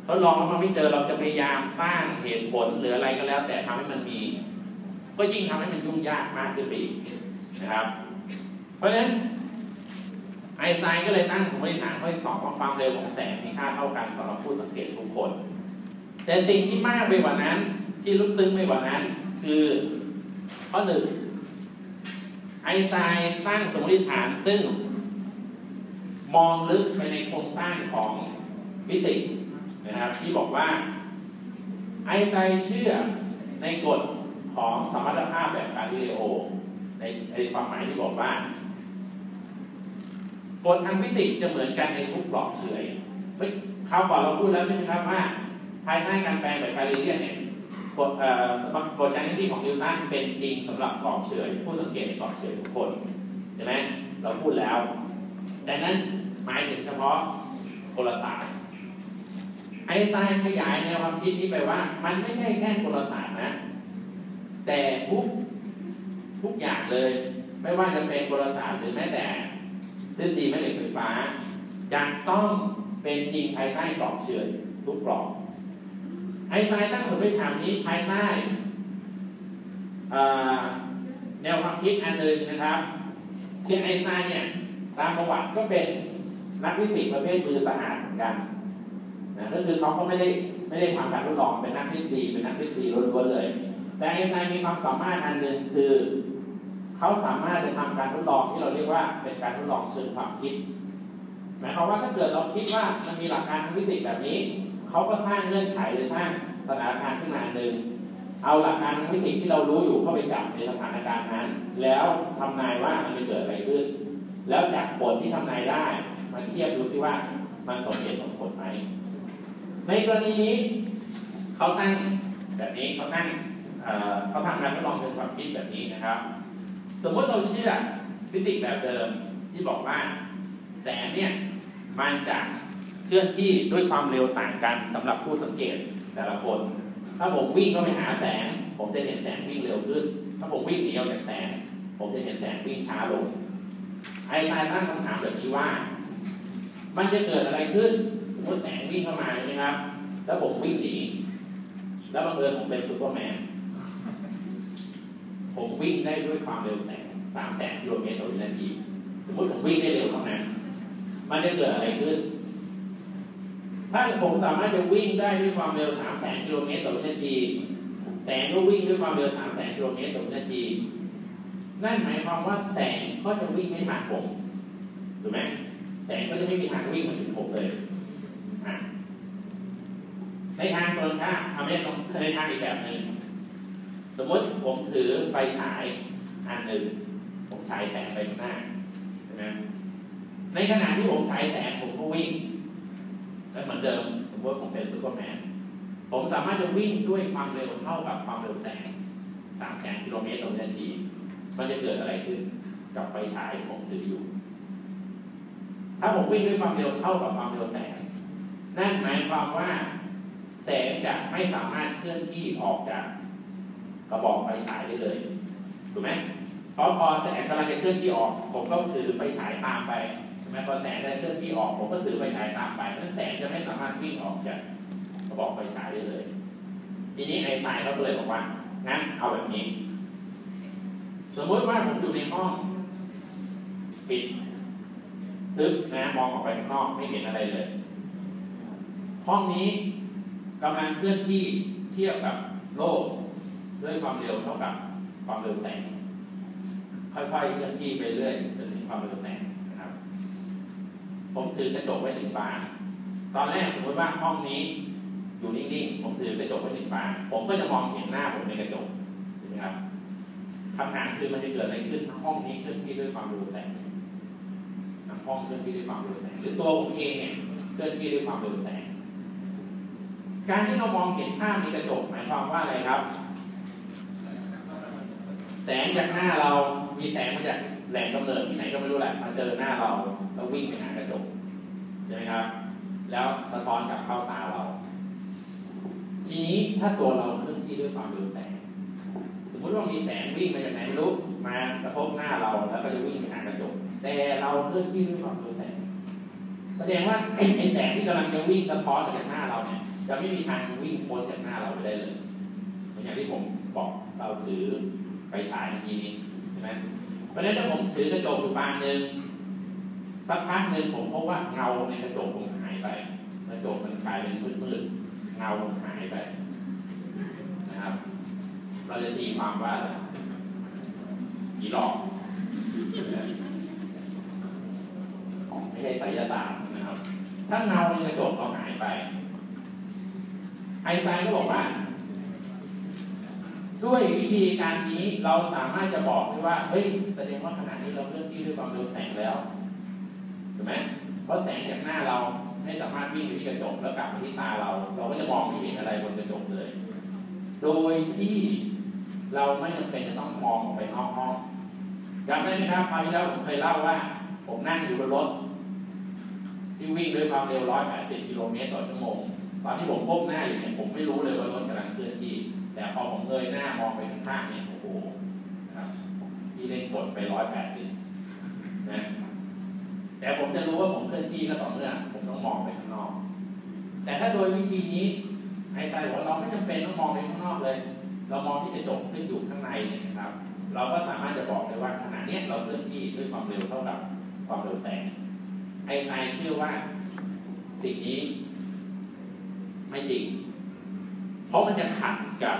S1: ทดลองแล้วมันไม่เจอเราจะพยายามสร้างเหตุผลหรืออะไรก็แล้วแต่ทำให้มันมีก็ยิ่งทำให้มันยุ่งยากมากขึ้นไปอีกนะครับเพราะฉะนั้นไอน์สไตน์ก็เลยตั้งสมมติฐานข้อที่2ว่าความเร็วของแสงมีค่าเท่ากันสำหรับผู้สังเกตทุกคนแต่สิ่งที่มากไปกว่านั้นที่ลึกซึ้งไปกว่านั้นคือข้อ 1ไอน์สไตน์ตั้งสมมติฐานซึ่งมองลึกไปในโครงสร้างของฟิสิกส์นะครับที่บอกว่าไอน์สไตน์เชื่อในกฎของสมรรถภาพแบบกาลิเลโอในความหมายที่บอกว่ากฎทางฟิสิกส์จะเหมือนกันในทุกปลอกเฉื่อยคราวก่อนเราพูดแล้วใช่ไหมครับว่าภายใต้การแปลงแบบกาลิเลโอเนี่ยกฎการเคลื่อนที่ของนิวตันเป็นจริงสำหรับปลอกเฉื่อยผู้สังเกตในปลอกเฉื่อยทุกคนใช่ไหมเราพูดแล้วแต่นั้นหมายถึงเฉพาะกลศาสตร์ไอน์สไตน์ขยายแนวความคิดนี้ไปว่ามันไม่ใช่แค่กลศาสตร์นะแต่ทุกอย่างเลยไม่ว่าจะเป็นกลศาสตร์หรือแม้แต่ทฤษฎีแม่เหล็กไฟฟ้าจะต้องเป็นจริงภายใต้กรอบเฉื่อยทุกกรอบไอน์สไตน์ตั้งสมมติฐานนี้ภายใต้แนวความคิดอันหนึ่งนะครับที่ไอน์สไตน์เนี่ยตามประวัติก็เป็นนักฟิสิกส์ประเภทมือสะอาดเหมือนกันนะก็คือเขาก็ไม่ได้ทำการทดลองเป็นนักทฤษฎีล้วนๆเลยแต่ไอน์สไตน์มีความสามารถอันหนึ่งคือเขาสามารถจะทำการทดลองที่เราเรียกว่าเป็นการทดลองเชิงความคิดหมายความว่าถ้าเกิดเราคิดว่ามันมีหลักการทางฟิสิกส์แบบนี้เขาก็สร้างเงื่อนไขหรือสร้างสถานการณ์ขึ้นมาหนึ่งเอาหลักการทางฟิสิกส์ที่เรารู้อยู่เข้าไปจับในสถานการณ์นั้นแล้วทำนายว่ามันจะเกิดอะไรขึ้นแล้วจากผลที่ทำนายได้มาเทียบดูซิว่ามันสมเหตุสมผลไหมในกรณีนี้เขาตั้งแบบนี้เขาทำการทดลองเชิงความคิดแบบนี้นะครับสมมติเราเชื่อฟิสิกส์แบบเดิมที่บอกว่าแสงเนี่ยมันจะเคลื่อนที่ด้วยความเร็วต่างกันสำหรับผู้สังเกตแต่ละคนถ้าผมวิ่งเข้าไปหาแสงผมจะเห็นแสงวิ่งเร็วขึ้นถ้าผมวิ่งหนีออกจากแสงผมจะเห็นแสงวิ่งช้าลงไอน์สไตน์ตั้งคำถามแบบนี้ว่ามันจะเกิดอะไรขึ้นสมมติแสงวิ่งเข้ามาใช่ไหมครับแล้วผมวิ่งหนีแล้วบังเอิญผมเป็นซูเปอร์แมนผมวิ่งได้ด้วยความเร็วแสง300,000 กิโลเมตรต่อวินาทีสมมติผมวิ่งได้เร็วเท่านั้นมันจะเกิดอะไรขึ้นถ้าผมสามารถจะวิ่งได้ด้วยความเร็ว300,000 กิโลเมตรต่อวินาทีแสงก็วิ่งด้วยความเร็ว300,000 กิโลเมตรต่อวินาทีนั่นหมายความว่าแสงก็จะวิ่งไม่ผ่านผมถูกไหมแสงก็จะไม่มีทางวิ่งมาถึงผมเลยในทางตรงข้ามในทางอีกแบบหนึ่งสมมติผมถือไฟฉายอันหนึ่งผมฉายแสงไปข้างหน้าใช่ไหมในขณะที่ผมฉายแสงผมก็วิ่งและเหมือนเดิมสมมติผมเป็นซูเปอร์แมนผมสามารถจะวิ่งด้วยความเร็วเท่ากับความเร็วแสง300,000 กิโลเมตรต่อวินาทีมันจะเกิดอะไรขึ้นกับไฟฉายที่ผมถืออยู่ถ้าผมวิ่งด้วยความเร็วเท่ากับความเร็วแสงนั่นหมายความว่าแสงจะไม่สามารถเคลื่อนที่ออกจากกระบอกไฟฉายได้เลยถูกไหมเพราะพอแสงกำลังจะเคลื่อนที่ออกผมก็ถือไฟฉายตามไปใช่ไหมพอแสงได้เคลื่อนที่ออกผมก็ถือไฟฉายตามไปนั้นแสงจะไม่สามารถวิ่งออกจากกระบอกไฟฉายได้เลยทีนี้ไอน์สไตน์เขาเลยบอกว่างั้นเอาแบบนี้สมมติว่าผมอยู่ในห้องปิดทึบนะมองออกไปข้างนอกไม่เห็นอะไรเลยห้องนี้กำลังเคลื่อนที่เทียบกับโลกด้วยความเร็วเท่ากับความเร็วแสงค่อยๆเคลื่อนที่ไปเรื่อยจนถึงความเร็วแสงนะครับผมถือกระจกไว้1 บานตอนแรกสมมติว่าห้องนี้อยู่นิ่งๆผมถือกระจกไว้1 บานผมก็จะมองเห็นหน้าผมในกระจกใช่ไหมครับคำถามคือมันจะเกิดอะไรขึ้นห้องนี้เคลื่อนที่ด้วยความเร็วแสงห้องเคลื่อนที่ด้วยความเร็วแสงหรือตัวผมเองเนี่ยเคลื่อนที่ด้วยความเร็วแสงการที่เรามองเห็นภาพในกระจกหมายความว่าอะไรครับแสงจากหน้าเรามีแสงมาจากแหล่งกำเนิดที่ไหนก็ไม่รู้แหละมาเจอหน้าเราแล้ววิ่งไปหากระจกใช่ไหมครับแล้วสะท้อนกลับเข้าตาเราทีนี้ถ้าตัวเราเคลื่อนที่ด้วยความเร็วแสงสมมติว่ามีแสงวิ่งมาจากไหนไม่รู้มากระทบหน้าเราแล้วก็จะวิ่งไปหากระจกแต่เราเคลื่อนที่ด้วยความเร็วแสงแสดงว่าไอ้แสงที่กำลังจะวิ่งสะท้อนจากหน้าเราเนี่ยจะไม่มีทางวิ่งพ้นจากหน้าเราไปได้เลยเหมือนอย่างที่ผมบอกเราถือไฟฉายเมื่อกี้นี้ใช่ไหมเพราะฉะนั้นถ้าผมถือกระจกอยู่บานหนึ่งสักพักหนึ่งผมพบว่าเงาในกระจกผมหายไปกระจกมันกลายเป็นมืดๆเงาหายไปนะครับเราจะตีความว่าผีหลอกไม่ใช่ไสยศาสตร์นะครับถ้าเงาในกระจกเราหายไปไอน์สไตน์ก็บอกว่าด้วยวิธีการนี้เราสามารถจะบอกได้ว่าเฮ้ยแสดงว่าขณะนี้เราเคลื่อนที่ด้วยความเร็วแสงแล้วถูกไหมเพราะแสงจากหน้าเราไม่สามารถวิ่งไปที่กระจกแล้วกลับมาที่ตาเราก็จะมองไม่เห็นอะไรบนกระจกเลยโดยที่เราไม่จำเป็นจะต้องมองออกไปนอกห้องจำได้ไหมครับคราวที่แล้วผมเคยเล่าว่าผมนั่งอยู่บนรถที่วิ่งด้วยความเร็ว180 กิโลเมตรต่อชั่วโมงตอนที่ผมก้มหน้าอยู่เนี่ยผมไม่รู้เลยว่ารถกำลังเคลื่อนที่แต่พอผมเงยหน้ามองไปข้างๆเนี่ยโอ้โหนะครับที่เร่งกดไป180นะแต่ผมจะรู้ว่าผมเคลื่อนที่ก็ต่อเมื่อผมต้องมองไปข้างนอกแต่ถ้าโดยวิธีนี้ไอน์สไตน์บอกว่าเราไม่จำเป็นต้องมองไปข้างนอกเลยเรามองที่กระจกซึ่งอยู่ข้างในเนี่ยนะครับเราก็สามารถจะบอกได้ว่าขณะนี้เราเคลื่อนที่ด้วยความเร็วเท่ากับความเร็วแสงไอน์สไตน์เชื่อว่าสิ่งนี้ไม่จริงเพราะมันจะขัดกับ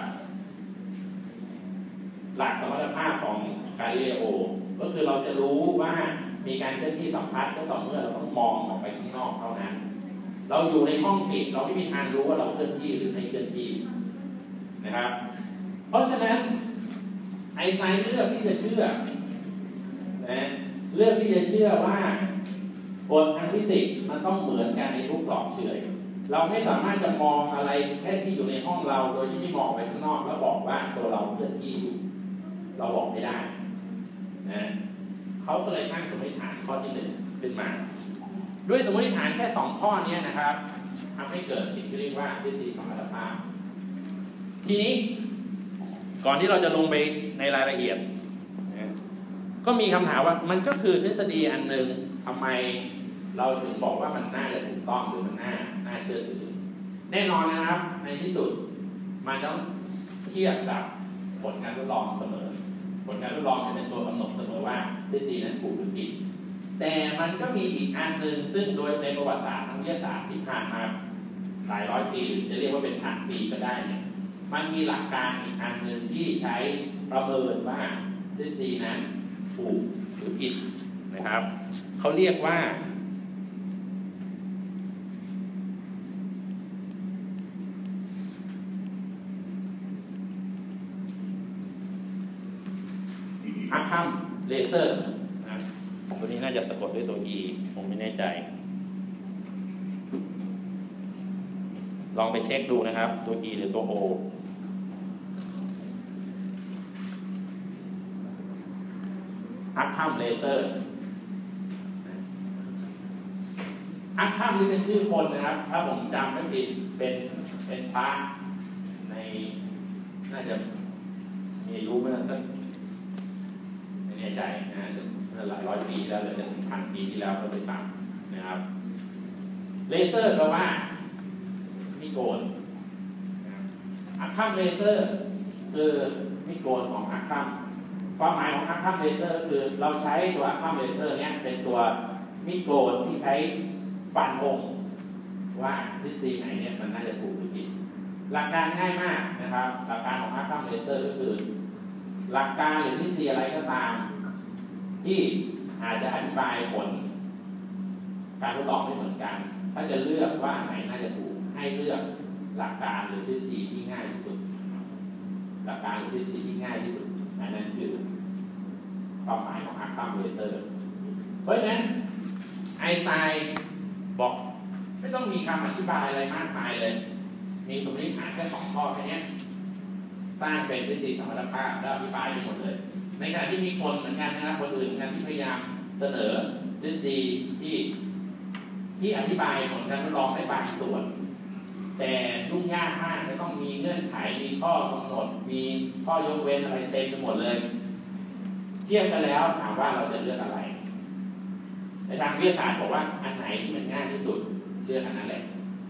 S1: หลักสมรรถภาพของกาลิเลโอก็คือเราจะรู้ว่ามีการเคลื่อนที่สัมพัทธ์ก็ต่อเมื่อเราต้องมองออกไปข้างนอกเท่านั้นเราอยู่ในห้องปิดเราไม่มีทางรู้ว่าเราเคลื่อนที่หรือไม่เคลื่อนที่นะครับเพราะฉะนั้นไอน์สไตน์เลือกที่จะเชื่อนะเลือกที่จะเชื่อว่ากฎทางฟิสิกส์มันต้องเหมือนกันในทุกกรอบเฉยเราไม่สามารถจะมองอะไรแค่ที่อยู่ในห้องเราโดยที่ไม่มองไปข้างนอกแล้วบอกว่าตัวเราเคลื่อนที่อยู่เราบอกไม่ได้นะเขาก็เลยตั้งสมมติฐานข้อที่1ขึ้นมาด้วยสมมติฐานแค่2ข้อนี้นะครับทำให้เกิดสิ่งที่เรียกว่าทฤษฎีสมรรถภาพทีนี้ก่อนที่เราจะลงไปในรายละเอียดนะก็มีคำถามว่ามันก็คือทฤษฎีอันหนึ่งทำไมเราถึงบอกว่ามันน่าจะถูกต้องหรือมันน่าเชื่อถือแน่นอนนะครับในที่สุดมันต้องเทียบกับผลการทดลองเสมอผลการทดลองจะเป็นตัวกำหนดเสมอว่าทฤษฎีนั้นถูกหรือผิดแต่มันก็มีอีกอันหนึ่งซึ่งโดยในประวัติศาสตร์ทางวิทยาศาสตร์ที่ผ่านมาหลายร้อยปีจะเรียกว่าเป็นพันปีก็ได้เนี่ยมันมีหลักการอีกอันหนึ่งที่ใช้ประเมินว่าทฤษฎีนั้นถูกหรือผิดนะครับเขาเรียกว่าอัคคัมเลเซอร์นะตัวนี้น่าจะสะกดด้วยตัว E ผมไม่แน่ใจลองไปเช็คดูนะครับตัว E หรือตัว O อัคคัมเลเซอร์อัคคัมนี่เป็นชื่อคนนะครับถ้าผมจำไม่ผิดเป็นพระในน่าจะมีอายุเมื่อสักไม่แน่ใจนะหลายร้อยปีแล้วหรือจะถึงพันปีที่แล้วก็ไปฟังนะครับเลเซอร์แปลว่ามิโกนอัคคัมเลเซอร์คือมิโกนของอัคคัมความหมายของอัคคัมเลเซอร์คือเราใช้ตัวอัคคัมเลเซอร์เนี้ยเป็นตัวมิโกนที่ใช้ฟันธงว่าทฤษฎีไหนเนี่ยมันน่าจะถูกหรือผิดหลักการง่ายมากนะครับหลักการของอัคคัมเลเซอร์ก็คือหลักการหรือทฤษฎีอะไรก็ตามที่อาจจะอธิบายผลการทดลองไม่เหมือนกันถ้าจะเลือกว่าไหนน่าจะถูกให้เลือกหลักการหรือทฤษฎีที่ง่ายที่สุดหลักการหรือทฤษฎีที่ง่ายที่สุดอันนั้นคือความหมายของอัคคัมเลเซอร์เพราะฉะนั้นไอน์สไตน์บอกไม่ต้องมีคำอธิบายอะไรมากมายเลยมีสมมติฐานแค่2ข้อแค่นี้สร้างเป็นทฤษฎีสมรรถภาพแล้วอธิบายไปหมดเลยในขณะที่มีคนเหมือนกันนะครับคนอื่นกันที่พยายามเสนอทฤษฎีที่อธิบายผลการทดลองได้บางส่วนแต่ยุ่งยากมากจะต้องมีเงื่อนไขมีข้อกำหนดมีข้อยกเว้นอะไรเต็มไปหมดเลยเทียบกันแล้วถามว่าเราจะเลือกอะไรในทางวิทยาศาสตร์บอกว่าอันไหนที่มันง่ายที่สุดเลือกอันนั้นแหละ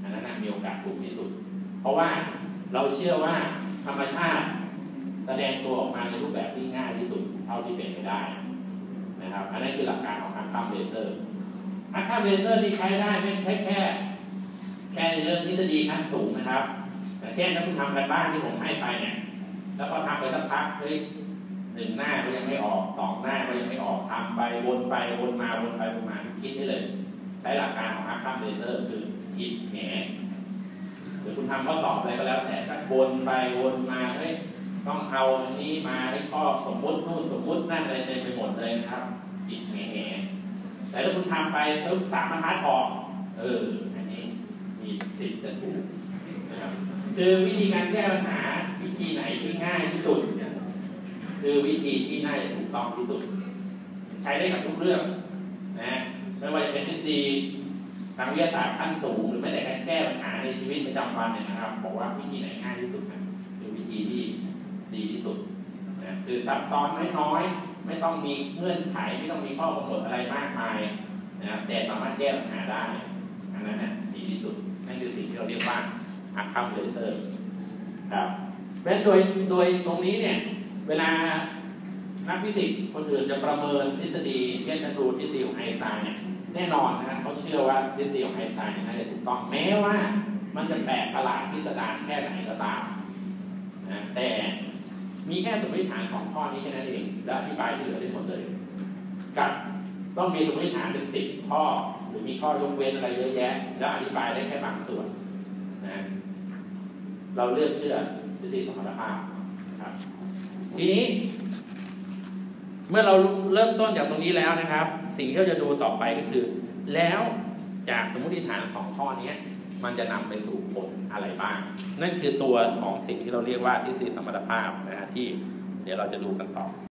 S1: อันนั้นมีโอกาสถูกที่สุดเพราะว่าเราเชื่อว่าธรรมชาติแสดงตัวออกมาในรูปแบบที่ง่ายที่สุดเท่าที่เป็นไปได้นะครับอันนั้นคือหลักการของอาร์คัมเลเซอร์อาร์คัมเลเซอร์ที่ใช้ได้ไม่ใช่แค่ในเรื่องทฤษฎีขั้นสูงนะครับแต่เช่นถ้าคุณทำการบ้านที่ผมให้ไปเนี่ยแล้วก็ทำไปสักพักเฮ้ย1 หน้าก็ยังไม่ออก2 หน้าก็ยังไม่ออกทำไปวนมาคิดได้เลยใช้หลักการของอาร์คัมเลเซอร์คือคิดแหนหรือคุณทำข้อสอบอะไรก็แล้วแต่ก็วนไปวนมาเฮ้ยต้องเอาอันนี้มาให้ข้อสมมตินู่นสมมตินั่นอะไรเต็มไปหมดเลยนะครับคิดแหนแต่ถ้าคุณทำไปต้อง3 บรรทัดออกอันนี้มีสิทธิ์จะถูกนะครับคือวิธีการแก้ปัญหาวิธีไหนที่ง่ายที่สุดคือวิธีที่น่าจะถูกต้องที่สุดใช้ได้กับทุกเรื่องนะไม่ว่าจะเป็นทฤษฎีทางวิทยาศาสตร์ขั้นสูงหรือแม้แต่การแก้ปัญหาในชีวิตประจำวันเนี่ยนะครับบอกว่าวิธีไหนง่ายที่สุดนะคือวิธีที่ดีที่สุดนะคือซับซ้อนน้อยๆไม่ต้องมีเงื่อนไขไม่ต้องมีข้อกำหนดอะไรมากมายนะครับแต่สามารถแก้ปัญหาได้อันนั้นนะดีที่สุดนั่นคือสิ่งที่เราเรียกว่าอาร์คัมเลเซอร์ครับเพราะฉะนั้นโดยตรงนี้เนี่ยเวลานักฟิสิกส์คนอื่นจะประเมินทฤษฎีเช่นทฤษฎีของไอน์สไตน์เนี่ยแน่นอนนะครับเขาเชื่อว่าทฤษฎีของไอน์สไตน์น่าจะถูกต้องแม้ว่ามันจะแปลกประหลาดพิสดารแค่ไหนก็ตามนะแต่มีแค่สมมติฐาน 2 ข้อนี้แค่นั้นเองและอธิบายที่เหลือได้หมดเลยกับต้องมีสมมติฐานเป็น10 ข้อหรือมีข้อยกเว้นอะไรเยอะแยะแล้วอธิบายได้แค่บางส่วนนะเราเลือกเชื่อทฤษฎีสมรรถภาพนะครับทีนี้เมื่อเราเริ่มต้นจากตรงนี้แล้วนะครับสิ่งที่เราจะดูต่อไปก็คือแล้วจากสมมติฐาน2 ข้อนี้มันจะนำไปสู่ผลอะไรบ้างนั่นคือตัวของสิ่งที่เราเรียกว่าทฤษฎีสมรรถภาพนะฮะที่เดี๋ยวเราจะดูกันต่อ